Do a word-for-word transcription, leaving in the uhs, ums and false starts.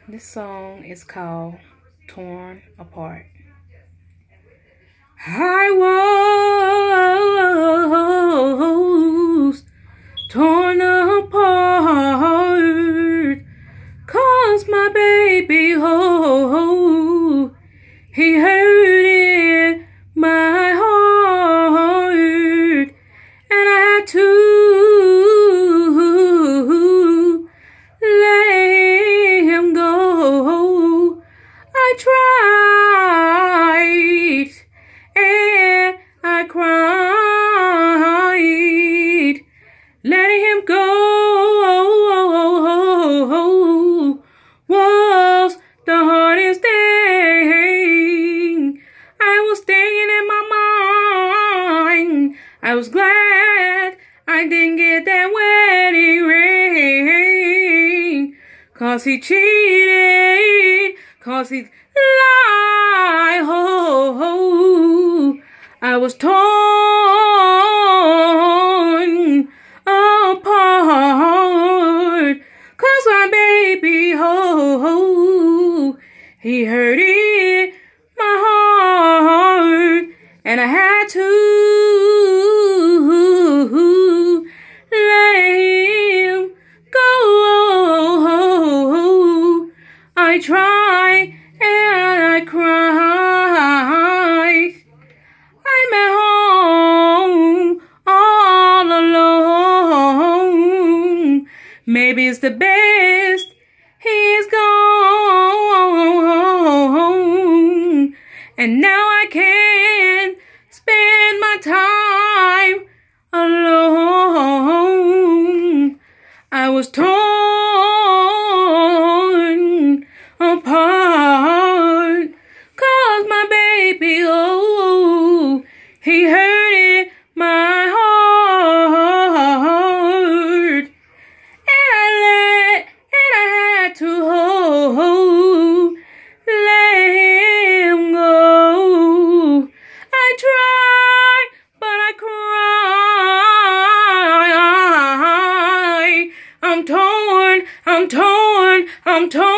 This song is called Torn Apart. I was torn apart 'cause my baby, oh, he hurted my heart, and I had to let him go. I tried and I cried, letting him go was the hardest thing. I was staying in my mind. I was glad I didn't get that wedding ring, 'cause he cheated, 'cause he lied. Oh, oh. I was torn apart 'cause my baby, oh, he hurted my heart, and I had to let him go. I tried and I cried. I'm at home all alone. Maybe it's the best he's gone, and now I can't spend my time alone. I was torn apart 'cause my baby, oh, he hurted my heart, and I let, and I had to hold, let him go. I tried, but I cried. I'm torn, I'm torn, I'm torn.